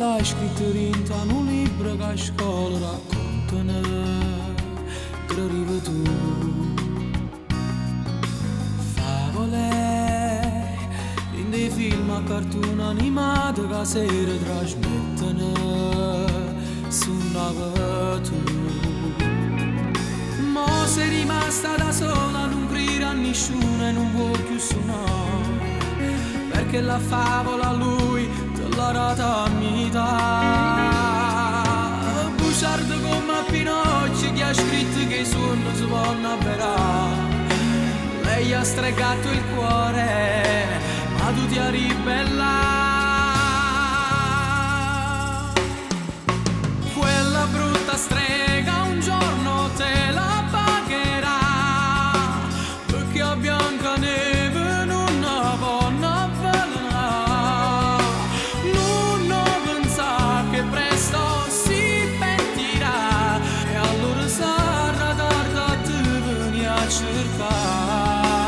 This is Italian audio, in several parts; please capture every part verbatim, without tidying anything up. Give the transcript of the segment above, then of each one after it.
l'hai scritto in un libro che a scuola raccontano che arrivi tu. Favole in dei film a cartoon animato che sera trasmettono suonava tu. Mo sei rimasta da sola, non crede a nessuno e non vuoi più suonare, perché la favola a lui te l'ha data a metà. Bugiardo come a Pinocchio che ha scritto che i suoni si vanno a verare. Lei ha stregato il cuore, ma tu ti hai ribellato. Quella brutta strega un giorno te la pagherà, perché a Biancaneve non la vanno a avvelenare. Non pensa che presto si pentirà, e allora sarà tardi a te venire a cercare.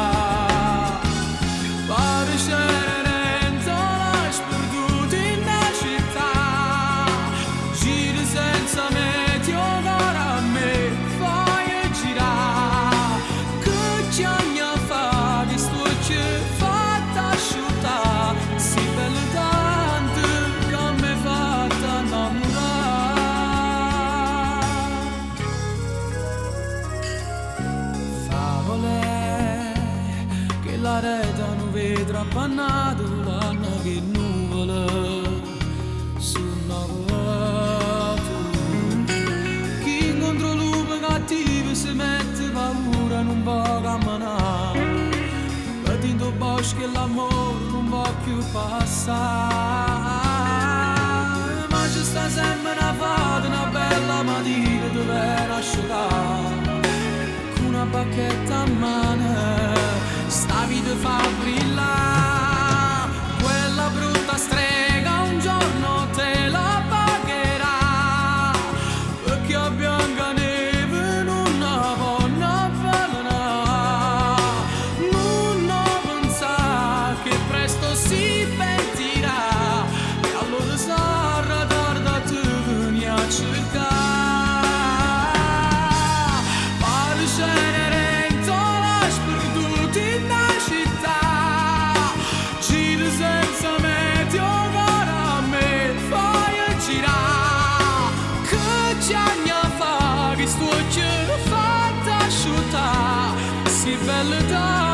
La rete non vedrà appannato l'anno che nuvole suonava tu. Chi incontra lupo cattivo si mette paura, non va a camminare, per dentro bosco e l'amore non va più passare. Ma ci sta sempre una fata, una bella mattina dove nascerà, con una bacchetta a mano sta vita fa brillare. Quella brutta strega un giorno te la pagherà, perché a Biancaneve non la vanno a avvelenare. Non pensa che presto si pentirà, e allora sarà tardi a te venire a cercare. Gianni fa che sto fatta asciutta, si bella